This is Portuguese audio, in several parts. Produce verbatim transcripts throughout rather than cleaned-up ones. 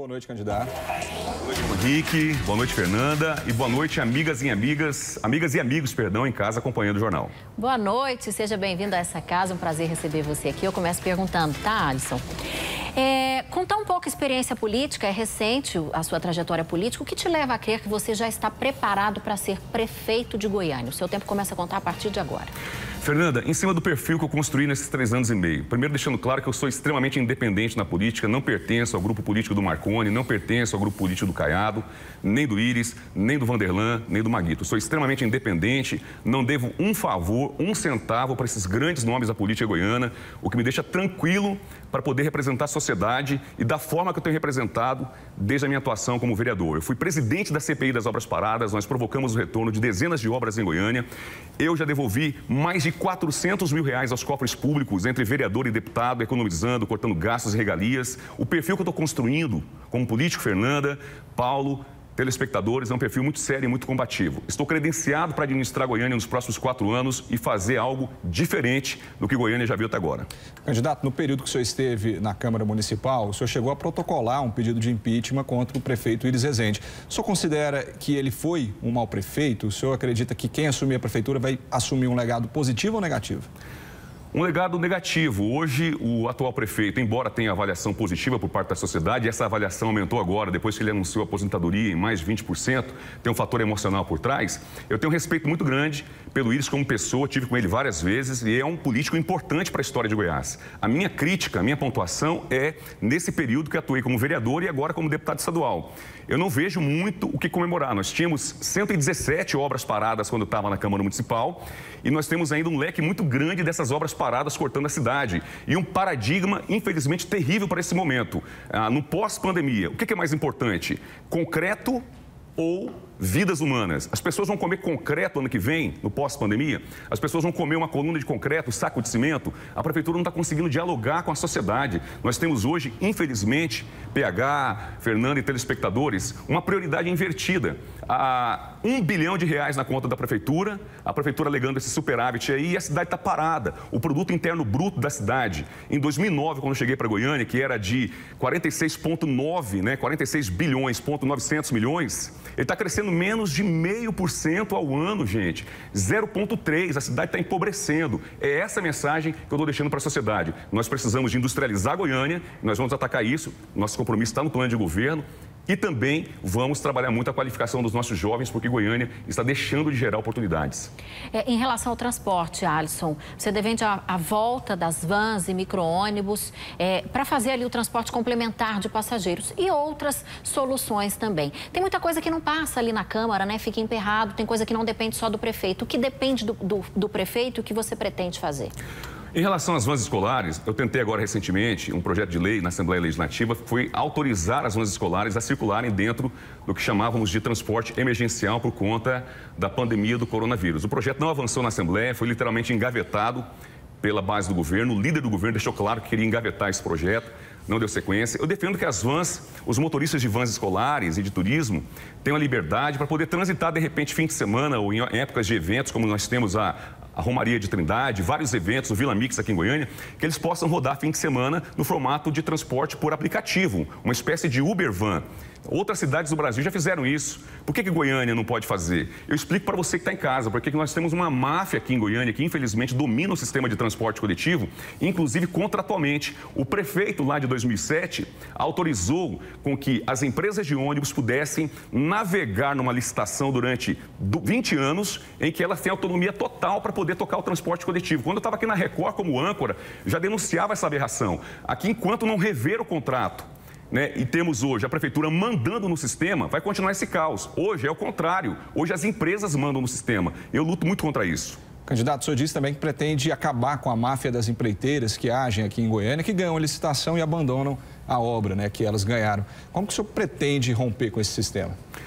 Boa noite, candidato. Boa noite, Henrique. Boa noite, Fernanda. E boa noite, amigas e amigas, amigas e amigos, perdão, em casa acompanhando o jornal. Boa noite, seja bem-vindo a essa casa. Um prazer receber você aqui. Eu começo perguntando, tá, Alisson? É, contar um pouco a experiência política, é recente a sua trajetória política. O que te leva a crer que você já está preparado para ser prefeito de Goiânia? O seu tempo começa a contar a partir de agora. Fernanda, em cima do perfil que eu construí nesses três anos e meio, primeiro deixando claro que eu sou extremamente independente na política, não pertenço ao grupo político do Marconi, não pertenço ao grupo político do Caiado, nem do Íris, nem do Vanderlan, nem do Maguito. Sou extremamente independente, não devo um favor, um centavo para esses grandes nomes da política goiana, o que me deixa tranquilo para poder representar a sociedade e da forma que eu tenho representado desde a minha atuação como vereador. Eu fui presidente da C P I das Obras Paradas, nós provocamos o retorno de dezenas de obras em Goiânia. Eu já devolvi mais de quatrocentos mil reais aos cofres públicos, entre vereador e deputado, economizando, cortando gastos e regalias. O perfil que eu estou construindo como político, Fernanda, Paulo, telespectadores, é um perfil muito sério e muito combativo. Estou credenciado para administrar Goiânia nos próximos quatro anos e fazer algo diferente do que Goiânia já viu até agora. Candidato, no período que o senhor esteve na Câmara Municipal, o senhor chegou a protocolar um pedido de impeachment contra o prefeito Íris Rezende. O senhor considera que ele foi um mau prefeito? O senhor acredita que quem assumir a prefeitura vai assumir um legado positivo ou negativo? Um legado negativo. Hoje, o atual prefeito, embora tenha avaliação positiva por parte da sociedade, essa avaliação aumentou agora, depois que ele anunciou a aposentadoria em mais de vinte por cento, tem um fator emocional por trás. Eu tenho um respeito muito grande pelo Íris como pessoa, tive com ele várias vezes e é um político importante para a história de Goiás. A minha crítica, a minha pontuação é nesse período que atuei como vereador e agora como deputado estadual. Eu não vejo muito o que comemorar. Nós tínhamos cento e dezessete obras paradas quando eu estava na Câmara Municipal e nós temos ainda um leque muito grande dessas obras paradas cortando a cidade. E um paradigma, infelizmente, terrível para esse momento. Ah, no pós-pandemia, o que é mais importante? Concreto ou vidas humanas? As pessoas vão comer concreto ano que vem, no pós-pandemia? As pessoas vão comer uma coluna de concreto, saco de cimento? A prefeitura não está conseguindo dialogar com a sociedade. Nós temos hoje, infelizmente, P H, Fernando e telespectadores, uma prioridade invertida. Há um bilhão de reais na conta da prefeitura, a prefeitura alegando esse superávit aí, e a cidade está parada. O produto interno bruto da cidade, em dois mil e nove, quando eu cheguei para Goiânia, que era de quarenta e seis vírgula nove, né, quarenta e seis bilhões, ponto novecentos milhões, ele está crescendo menos de meio por cento ao ano, gente. zero vírgula três, a cidade está empobrecendo. É essa a mensagem que eu estou deixando para a sociedade. Nós precisamos de industrializar Goiânia, nós vamos atacar isso, nosso compromisso está no plano de governo. E também vamos trabalhar muito a qualificação dos nossos jovens, porque Goiânia está deixando de gerar oportunidades. É, em relação ao transporte, Alisson, você defende a, a volta das vans e micro-ônibus é, para fazer ali o transporte complementar de passageiros e outras soluções também. Tem muita coisa que não passa ali na Câmara, né? Fica emperrado, tem coisa que não depende só do prefeito. O que depende do, do, do prefeito e o que você pretende fazer? Em relação às vans escolares, eu tentei agora recentemente um projeto de lei na Assembleia Legislativa que foi autorizar as vans escolares a circularem dentro do que chamávamos de transporte emergencial por conta da pandemia do coronavírus. O projeto não avançou na Assembleia, foi literalmente engavetado pela base do governo. O líder do governo deixou claro que queria engavetar esse projeto, não deu sequência. Eu defendo que as vans, os motoristas de vans escolares e de turismo tenham a liberdade para poder transitar de repente fim de semana ou em épocas de eventos, como nós temos a a Romaria de Trindade, vários eventos, o Vila Mix aqui em Goiânia, que eles possam rodar fim de semana no formato de transporte por aplicativo, uma espécie de Uber Van. Outras cidades do Brasil já fizeram isso. Por que que Goiânia não pode fazer? Eu explico para você que está em casa, porque nós temos uma máfia aqui em Goiânia que infelizmente domina o sistema de transporte coletivo, inclusive contratualmente. O prefeito lá de dois mil e sete autorizou com que as empresas de ônibus pudessem navegar numa licitação durante vinte anos, em que elas têm autonomia total para poder tocar o transporte coletivo. Quando eu estava aqui na Record como âncora, já denunciava essa aberração. Aqui, enquanto não rever o contrato, né, e temos hoje a prefeitura mandando no sistema, vai continuar esse caos. Hoje é o contrário. Hoje as empresas mandam no sistema. Eu luto muito contra isso. Candidato, o senhor disse também que pretende acabar com a máfia das empreiteiras que agem aqui em Goiânia, que ganham a licitação e abandonam a obra, né, que elas ganharam. Como que o senhor pretende romper com esse sistema?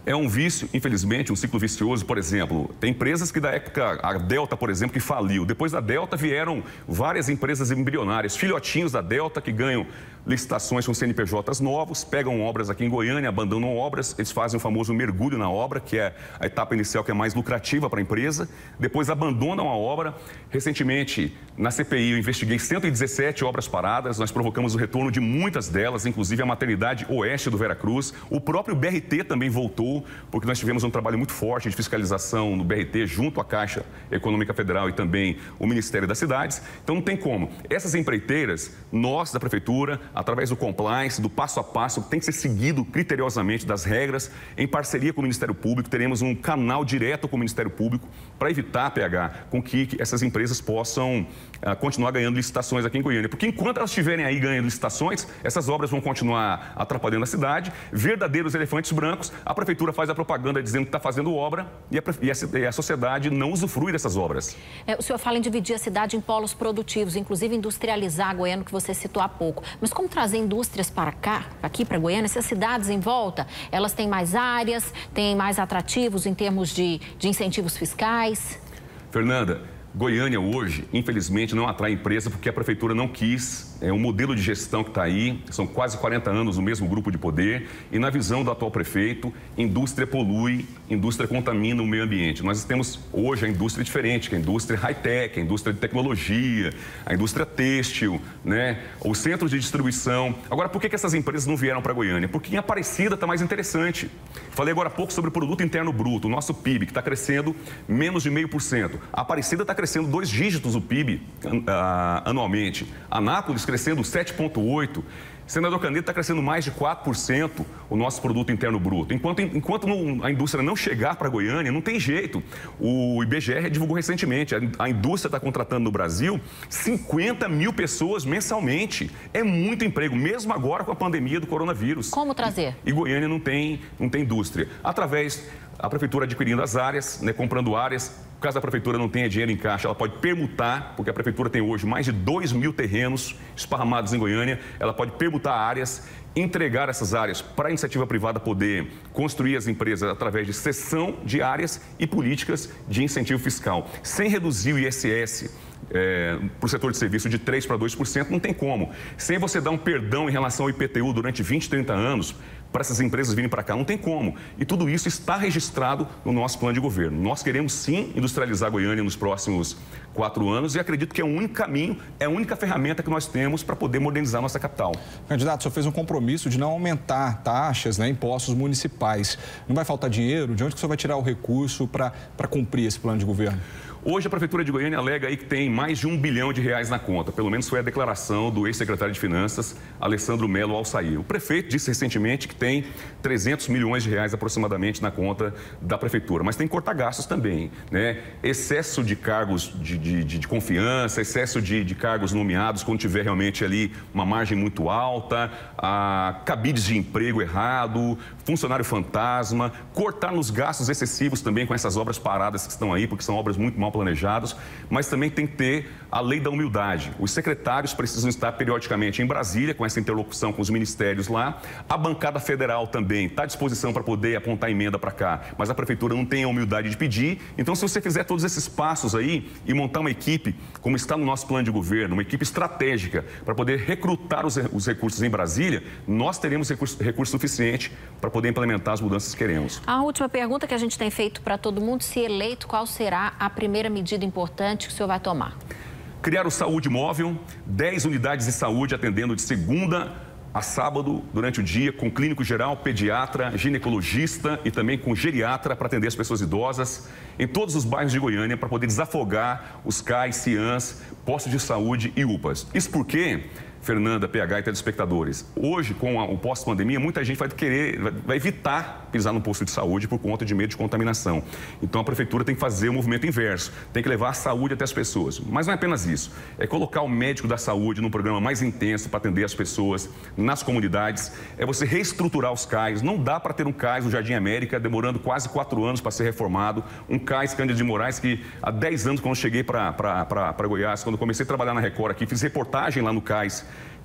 É um vício, infelizmente, um ciclo vicioso. Por exemplo, tem empresas que da época, a Delta, por exemplo, que faliu. Depois da Delta vieram várias empresas embrionárias, filhotinhos da Delta que ganham licitações com C N P Js novos, pegam obras aqui em Goiânia, abandonam obras, eles fazem o famoso mergulho na obra, que é a etapa inicial que é mais lucrativa para a empresa, depois abandonam a obra. Recentemente, na C P I, eu investiguei cento e dezessete obras paradas, nós provocamos o retorno de muitas delas, inclusive a maternidade oeste do Veracruz. O próprio B R T também voltou, porque nós tivemos um trabalho muito forte de fiscalização no B R T, junto à Caixa Econômica Federal e também o Ministério das Cidades. Então, não tem como. Essas empreiteiras, nós da Prefeitura, através do compliance, do passo a passo, tem que ser seguido criteriosamente das regras, em parceria com o Ministério Público, teremos um canal direto com o Ministério Público para evitar, P H, com que essas empresas possam uh, continuar ganhando licitações aqui em Goiânia. Porque enquanto elas estiverem aí ganhando licitações, essas obras vão continuar atrapalhando a cidade, verdadeiros elefantes brancos, a Prefeitura faz a propaganda dizendo que está fazendo obra e a, e, a, e a sociedade não usufrui dessas obras. É, o senhor fala em dividir a cidade em polos produtivos, inclusive industrializar Goiânia, que você citou há pouco. Mas como trazer indústrias para cá, aqui para Goiânia, essas cidades em volta, elas têm mais áreas, têm mais atrativos em termos de, de incentivos fiscais? Fernanda, Goiânia hoje, infelizmente, não atrai empresa porque a Prefeitura não quis. É um modelo de gestão que está aí, são quase quarenta anos no mesmo grupo de poder e na visão do atual prefeito, indústria polui, indústria contamina o meio ambiente. Nós temos hoje a indústria diferente, que é a indústria high-tech, a indústria de tecnologia, a indústria têxtil, né? Os centros de distribuição. Agora, por que que essas empresas não vieram para Goiânia? Porque em Aparecida está mais interessante. Falei agora há pouco sobre o Produto Interno Bruto, o nosso P I B, que está crescendo menos de meio por cento. A Aparecida está crescendo dois dígitos o P I B uh, anualmente. Anápolis crescendo sete vírgula oito por cento. Senador Caneta está crescendo mais de quatro por cento o nosso Produto Interno Bruto. Enquanto, enquanto não, a indústria não chegar para Goiânia, não tem jeito. O I B G E divulgou recentemente, a, a indústria está contratando no Brasil cinquenta mil pessoas mensalmente. É muito emprego, mesmo agora com a pandemia do coronavírus. Como trazer? E, e Goiânia não tem, não tem indústria. Através a Prefeitura adquirindo as áreas, né, comprando áreas. Caso a Prefeitura não tenha dinheiro em caixa, ela pode permutar, porque a Prefeitura tem hoje mais de dois mil terrenos esparramados em Goiânia, ela pode permutar áreas, entregar essas áreas para a iniciativa privada poder construir as empresas através de cessão de áreas e políticas de incentivo fiscal. Sem reduzir o I S S é, para o setor de serviço de três por cento para dois por cento, não tem como. Sem você dar um perdão em relação ao I P T U durante vinte, trinta anos, para essas empresas virem para cá, não tem como. E tudo isso está registrado no nosso plano de governo. Nós queremos sim industrializar Goiânia nos próximos quatro anos e acredito que é o único caminho, é a única ferramenta que nós temos para poder modernizar nossa capital. Candidato, o senhor fez um compromisso de não aumentar taxas, né, impostos municipais. Não vai faltar dinheiro? De onde que o senhor vai tirar o recurso para para cumprir esse plano de governo? Hoje a Prefeitura de Goiânia alega aí que tem mais de um bilhão de reais na conta. Pelo menos foi a declaração do ex-secretário de Finanças, Alessandro Melo, ao sair. O prefeito disse recentemente que tem trezentos milhões de reais aproximadamente na conta da Prefeitura. Mas tem que cortar gastos também, né? Excesso de cargos de, de, de, de confiança, excesso de, de cargos nomeados quando tiver realmente ali uma margem muito alta, a, cabides de emprego errado, funcionário fantasma, cortar nos gastos excessivos também com essas obras paradas que estão aí, porque são obras muito mal planejados, mas também tem que ter a lei da humildade. Os secretários precisam estar periodicamente em Brasília, com essa interlocução com os ministérios lá. A bancada federal também está à disposição para poder apontar emenda para cá, mas a Prefeitura não tem a humildade de pedir. Então, se você fizer todos esses passos aí e montar uma equipe, como está no nosso plano de governo, uma equipe estratégica para poder recrutar os, os recursos em Brasília, nós teremos recurso, recurso suficiente para poder implementar as mudanças que queremos. A última pergunta que a gente tem feito para todo mundo, se eleito, qual será a primeira medida importante que o senhor vai tomar? Criar o Saúde Móvel, dez unidades de saúde atendendo de segunda a sábado, durante o dia, com clínico geral, pediatra, ginecologista e também com geriatra para atender as pessoas idosas em todos os bairros de Goiânia para poder desafogar os C A Is, CIANs, postos de saúde e U P As. Isso porque, Fernanda, P H e telespectadores, hoje, com a, o pós-pandemia, muita gente vai querer, vai, vai evitar pisar no posto de saúde por conta de medo de contaminação. Então, a Prefeitura tem que fazer o movimento inverso, tem que levar a saúde até as pessoas. Mas não é apenas isso, é colocar o médico da saúde num programa mais intenso para atender as pessoas nas comunidades, é você reestruturar os C A Is. Não dá para ter um C A I S no Jardim América, demorando quase quatro anos para ser reformado, um C A I S Cândido de Moraes que há dez anos, quando eu cheguei para Goiás, quando eu comecei a trabalhar na Record aqui, fiz reportagem lá no C A I S,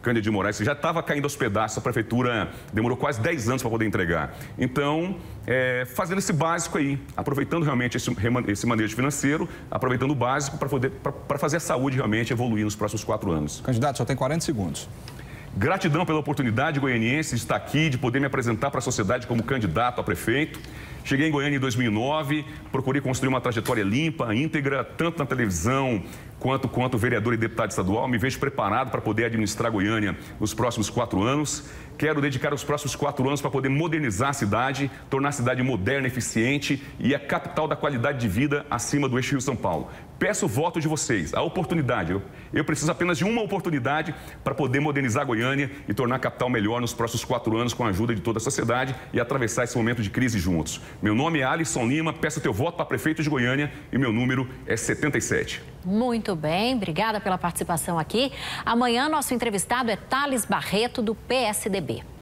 Cândido de Moraes, que já estava caindo aos pedaços, a prefeitura demorou quase dez anos para poder entregar. Então, é, fazendo esse básico aí, aproveitando realmente esse, esse manejo financeiro, aproveitando o básico para poder para fazer a saúde realmente evoluir nos próximos quatro anos. Candidato, só tem quarenta segundos. Gratidão pela oportunidade goianiense de estar aqui, de poder me apresentar para a sociedade como candidato a prefeito. Cheguei em Goiânia em dois mil e nove, procurei construir uma trajetória limpa, íntegra, tanto na televisão quanto quanto vereador e deputado estadual. Me vejo preparado para poder administrar Goiânia nos próximos quatro anos. Quero dedicar os próximos quatro anos para poder modernizar a cidade, tornar a cidade moderna, eficiente e a capital da qualidade de vida acima do eixo Rio-São Paulo. Peço o voto de vocês, a oportunidade. Eu, eu preciso apenas de uma oportunidade para poder modernizar Goiânia e tornar a capital melhor nos próximos quatro anos com a ajuda de toda a sociedade e atravessar esse momento de crise juntos. Meu nome é Alisson Lima, peço teu voto para prefeito de Goiânia e meu número é setenta e sete. Muito bem, obrigada pela participação aqui. Amanhã nosso entrevistado é Thales Barreto, do P S D B.